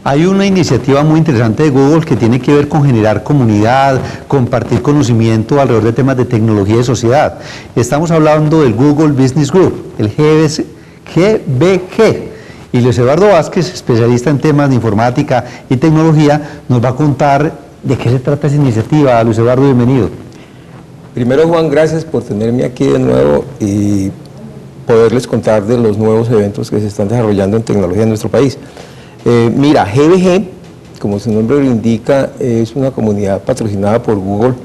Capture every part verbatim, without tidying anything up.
Hay una iniciativa muy interesante de Google que tiene que ver con generar comunidad, compartir conocimiento alrededor de temas de tecnología y sociedad. Estamos hablando del Google Business Group, el G B G. Y Luis Eduardo Vázquez, especialista en temas de informática y tecnología, nos va a contar de qué se trata esa iniciativa. Luis Eduardo, bienvenido. Primero, Juan, gracias por tenerme aquí de nuevo y poderles contar de los nuevos eventos que se están desarrollando en tecnología en nuestro país. Eh, mira, G B G, como su nombre lo indica, es una comunidad patrocinada por Google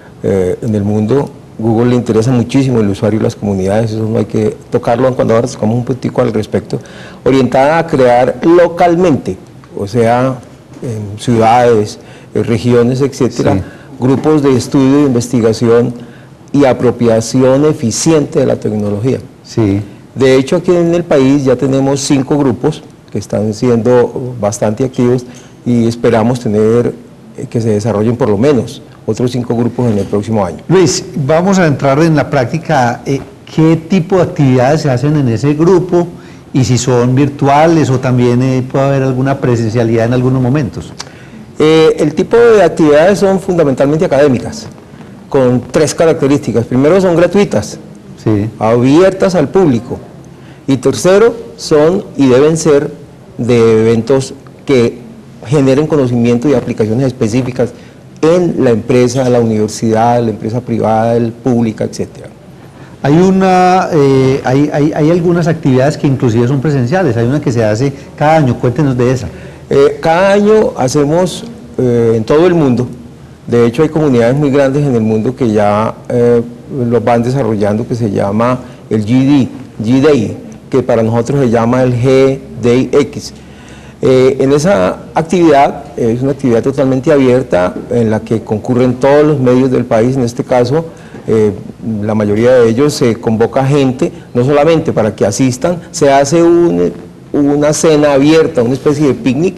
eh, en el mundo. Google le interesa muchísimo el usuario y las comunidades, eso no hay que tocarlo cuando ahora tocamos un puntico al respecto, orientada a crear localmente, o sea, en ciudades, en regiones, etcétera, sí. grupos de estudio, de investigación y apropiación eficiente de la tecnología. Sí. De hecho, aquí en el país ya tenemos cinco grupos que están siendo bastante activos y esperamos tener eh, que se desarrollen por lo menos otros cinco grupos en el próximo año. Luis, vamos a entrar en la práctica. Eh, ¿Qué tipo de actividades se hacen en ese grupo y si son virtuales o también eh, puede haber alguna presencialidad en algunos momentos? Eh, el tipo de actividades son fundamentalmente académicas, con tres características. Primero, son gratuitas, sí. abiertas al público. Y tercero, son y deben ser de eventos que generen conocimiento y aplicaciones específicas en la empresa, la universidad, la empresa privada, el pública, etcétera. Hay, una, eh, hay, hay, hay algunas actividades que inclusive son presenciales, hay una que se hace cada año, cuéntenos de esa. Eh, cada año hacemos eh, en todo el mundo, de hecho hay comunidades muy grandes en el mundo que ya eh, lo van desarrollando, que se llama el G D, G-Day, que para nosotros se llama el G D X. Eh, en esa actividad, eh, es una actividad totalmente abierta en la que concurren todos los medios del país, en este caso eh, la mayoría de ellos se convoca gente, no solamente para que asistan, se hace un, una cena abierta, una especie de picnic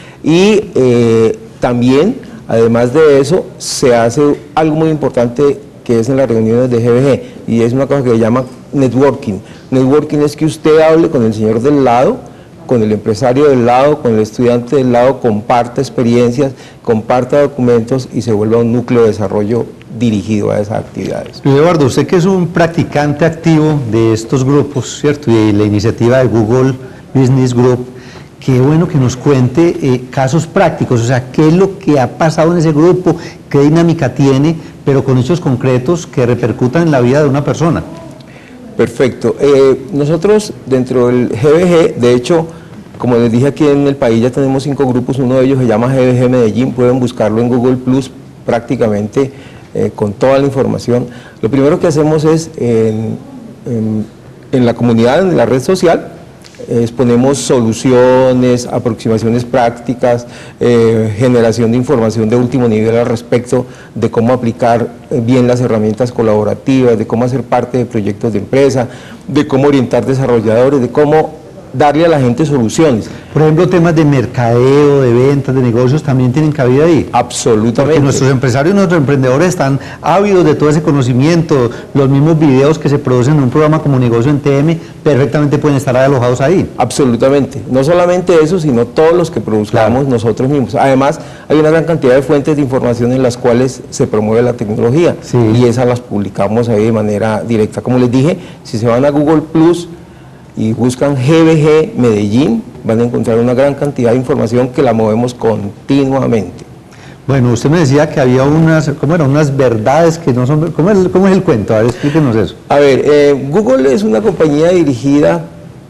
y eh, también, además de eso, se hace algo muy importante que es en las reuniones de G B G y es una cosa que se llama networking. Networking es que usted hable con el señor del lado, con el empresario del lado, con el estudiante del lado, comparta experiencias, comparta documentos y se vuelva un núcleo de desarrollo dirigido a esas actividades. Luis Eduardo, usted que es un practicante activo de estos grupos, ¿cierto? Y la iniciativa de Google Business Group, qué bueno que nos cuente eh, casos prácticos, o sea, qué es lo que ha pasado en ese grupo, qué dinámica tiene, pero con hechos concretos que repercutan en la vida de una persona. Perfecto. Eh, nosotros dentro del G B G, de hecho, como les dije aquí en el país ya tenemos cinco grupos, uno de ellos se llama G B G Medellín, pueden buscarlo en Google Plus prácticamente eh, con toda la información. Lo primero que hacemos es en, en, en la comunidad, en la red social, exponemos soluciones, aproximaciones prácticas, eh, generación de información de último nivel al respecto de cómo aplicar bien las herramientas colaborativas, de cómo hacer parte de proyectos de empresa, de cómo orientar desarrolladores, de cómo darle a la gente soluciones. Por ejemplo, temas de mercadeo, de ventas, de negocios, también tienen cabida ahí. Absolutamente. Porque nuestros empresarios, nuestros emprendedores están ávidos de todo ese conocimiento. Los mismos videos que se producen en un programa como Negocio en T M perfectamente pueden estar alojados ahí. Absolutamente. No solamente eso, sino todos los que produzcamos claro. nosotros mismos. Además, hay una gran cantidad de fuentes de información en las cuales se promueve la tecnología sí. y esas las publicamos ahí de manera directa. Como les dije, si se van a Google Plus y buscan G B G Medellín, van a encontrar una gran cantidad de información que la movemos continuamente. Bueno, usted me decía que había unas, ¿cómo eran? Unas verdades que no son, ¿cómo es, cómo es el cuento? A ver, explíquenos eso. A ver, eh, Google es una compañía dirigida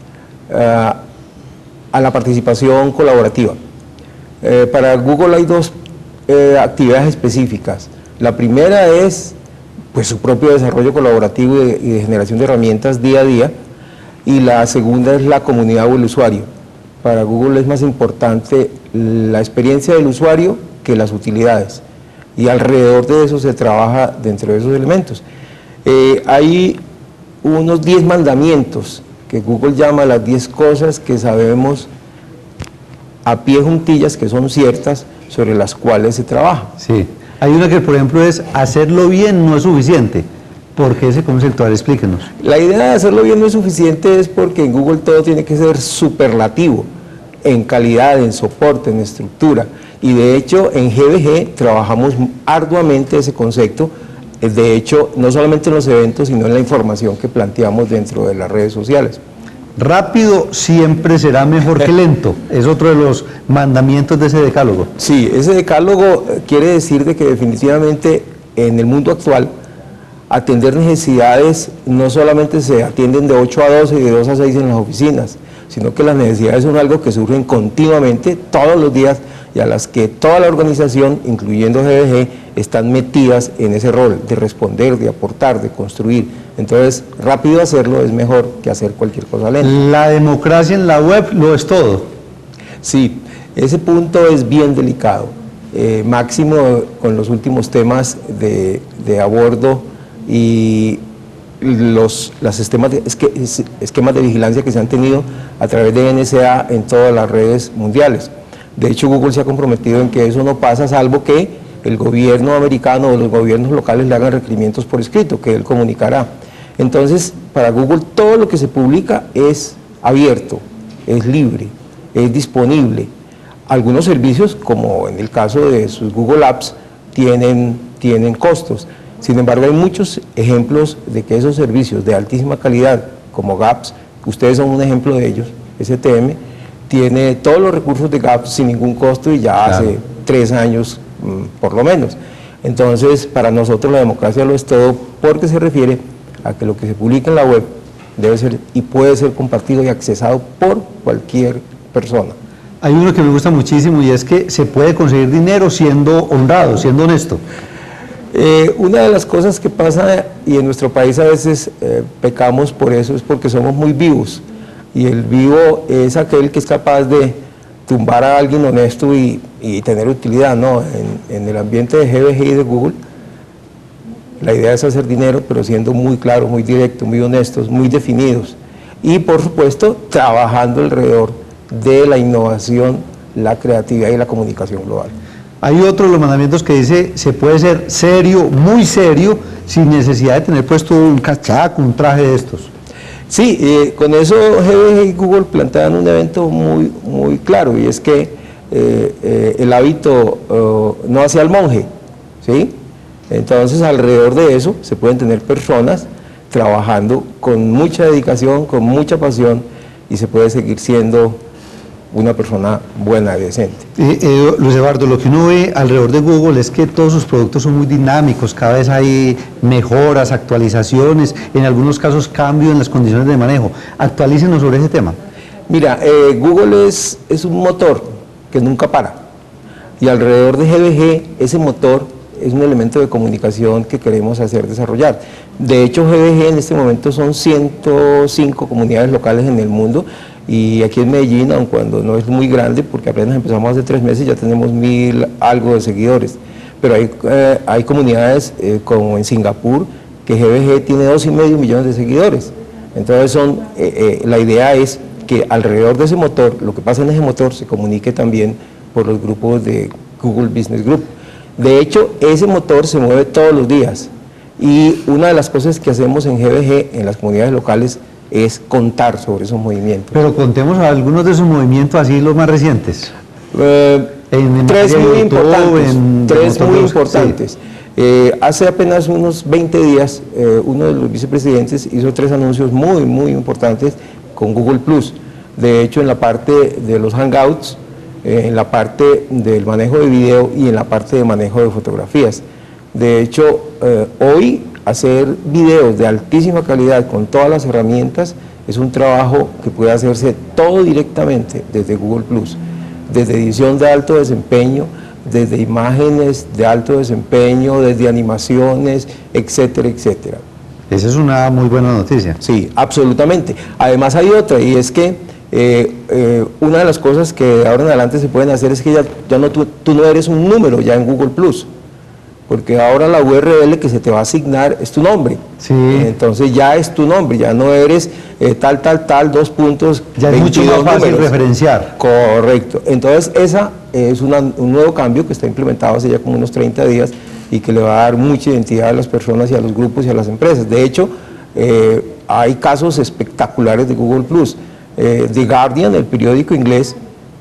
uh, a la participación colaborativa. Eh, para Google hay dos eh, actividades específicas. La primera es pues, su propio desarrollo colaborativo y de, y de generación de herramientas día a día, y la segunda es la comunidad o el usuario. Para Google es más importante la experiencia del usuario que las utilidades, y alrededor de eso se trabaja dentro de esos elementos. Eh, hay unos diez mandamientos que Google llama las diez cosas que sabemos a pie juntillas que son ciertas, sobre las cuales se trabaja. Sí, hay una que por ejemplo es hacerlo bien no es suficiente. ¿Por qué ese conceptual? Explíquenos. La idea de hacerlo bien no es suficiente es porque en Google todo tiene que ser superlativo. en calidad, en soporte, en estructura. Y de hecho en G B G trabajamos arduamente ese concepto, de hecho no solamente en los eventos, sino en la información que planteamos dentro de las redes sociales. Rápido siempre será mejor que lento, es otro de los mandamientos de ese decálogo. Sí, ese decálogo quiere decir de que definitivamente en el mundo actual atender necesidades no solamente se atienden de ocho a doce y de dos a seis en las oficinas, sino que las necesidades son algo que surgen continuamente todos los días y a las que toda la organización, incluyendo G B G, están metidas en ese rol de responder, de aportar, de construir. Entonces, rápido hacerlo es mejor que hacer cualquier cosa lenta. La democracia en la web lo es todo. Sí, ese punto es bien delicado, eh, máximo con los últimos temas de, de abordo y los las esquemas de, esque, esquemas de vigilancia que se han tenido a través de N S A en todas las redes mundiales. De hecho, Google se ha comprometido en que eso no pasa, salvo que el gobierno americano o los gobiernos locales le hagan requerimientos por escrito, que él comunicará. Entonces, para Google todo lo que se publica es abierto, es libre, es disponible. Algunos servicios, como en el caso de sus Google Apps, tienen, tienen costos. Sin embargo, hay muchos ejemplos de que esos servicios de altísima calidad, como Gaps, ustedes son un ejemplo de ellos, S T M, tiene todos los recursos de Gaps sin ningún costo y ya claro. hace tres años por lo menos. Entonces, para nosotros la democracia lo es todo porque se refiere a que lo que se publica en la web debe ser y puede ser compartido y accesado por cualquier persona. Hay uno que me gusta muchísimo y es que se puede conseguir dinero siendo honrado, siendo honesto. Eh, una de las cosas que pasa, y en nuestro país a veces eh, pecamos por eso, es porque somos muy vivos, y el vivo es aquel que es capaz de tumbar a alguien honesto y, y tener utilidad, ¿no? En, en el ambiente de G B G y de Google, la idea es hacer dinero, pero siendo muy claros, muy directos, muy honestos, muy definidos, y por supuesto trabajando alrededor de la innovación, la creatividad y la comunicación global. Hay otro de los mandamientos que dice, se puede ser serio, muy serio, sin necesidad de tener puesto un cachaco, un traje de estos. Sí, eh, con eso G B G y Google plantean un evento muy, muy claro, y es que eh, eh, el hábito uh, no hace al monje, ¿sí? Entonces, alrededor de eso se pueden tener personas trabajando con mucha dedicación, con mucha pasión, y se puede seguir siendo una persona buena y decente. Eh, eh, Luis Eduardo, lo que uno ve alrededor de Google es que todos sus productos son muy dinámicos, cada vez hay mejoras, actualizaciones, en algunos casos cambio en las condiciones de manejo. Actualícenos sobre ese tema. Mira, eh, Google es, es un motor que nunca para, y alrededor de G B G ese motor es un elemento de comunicación que queremos hacer desarrollar. De hecho, G B G en este momento son ciento cinco comunidades locales en el mundo, y aquí en Medellín, aun cuando no es muy grande, porque apenas empezamos hace tres meses, ya tenemos mil algo de seguidores, pero hay, eh, hay comunidades eh, como en Singapur, que G B G tiene dos y medio millones de seguidores. Entonces son, eh, eh, la idea es que alrededor de ese motor, lo que pasa en ese motor se comunique también por los grupos de Google Business Group. De hecho, ese motor se mueve todos los días, y una de las cosas que hacemos en G B G, en las comunidades locales, es contar sobre esos movimientos. Pero contemos algunos de esos movimientos, así los más recientes. Eh, en, en tres muy YouTube, importantes, en, tres muy los, importantes. Sí. Eh, hace apenas unos veinte días, eh, uno de los vicepresidentes hizo tres anuncios muy, muy importantes con Google Plus. De hecho, en la parte de los Hangouts, eh, en la parte del manejo de video y en la parte de manejo de fotografías. De hecho, eh, hoy hacer videos de altísima calidad con todas las herramientas es un trabajo que puede hacerse todo directamente desde Google Plus, desde edición de alto desempeño, desde imágenes de alto desempeño, desde animaciones, etcétera, etcétera. Esa es una muy buena noticia. Sí, absolutamente. Además hay otra, y es que eh, eh, una de las cosas que de ahora en adelante se pueden hacer es que ya, ya no, tú, tú no eres un número ya en Google Plus, porque ahora la U R L que se te va a asignar es tu nombre. Sí. Entonces ya es tu nombre, ya no eres eh, tal, tal, tal, dos puntos. Ya es mucho más fácil números. referenciar. Correcto. Entonces esa es una, un nuevo cambio que está implementado hace ya como unos treinta días y que le va a dar mucha identidad a las personas y a los grupos y a las empresas. De hecho, eh, hay casos espectaculares de Google Plus. Eh, The Guardian, el periódico inglés, que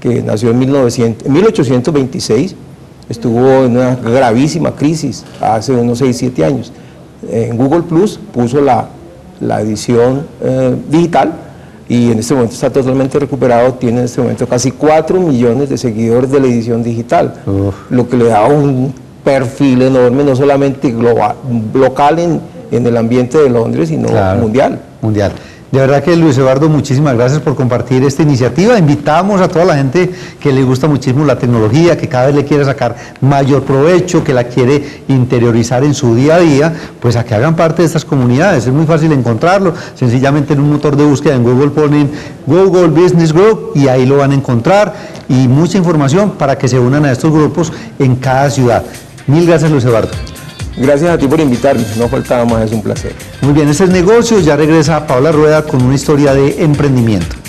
que nació en mil ochocientos veintiséis, estuvo en una gravísima crisis hace unos seis, siete años. En Google Plus puso la, la edición eh, digital y en este momento está totalmente recuperado, tiene en este momento casi cuatro millones de seguidores de la edición digital, Uf. lo que le da un perfil enorme, no solamente global, local en, en el ambiente de Londres, sino claro, mundial. mundial. De verdad que Luis Eduardo, muchísimas gracias por compartir esta iniciativa. Invitamos a toda la gente que le gusta muchísimo la tecnología, que cada vez le quiere sacar mayor provecho, que la quiere interiorizar en su día a día, pues a que hagan parte de estas comunidades. Es muy fácil encontrarlo, sencillamente en un motor de búsqueda en Google ponen Google Business Group y ahí lo van a encontrar, y mucha información para que se unan a estos grupos en cada ciudad. Mil gracias, Luis Eduardo. Gracias a ti por invitarme, no faltaba más, es un placer. Muy bien, este es Negocios, ya regresa Paola Rueda con una historia de emprendimiento.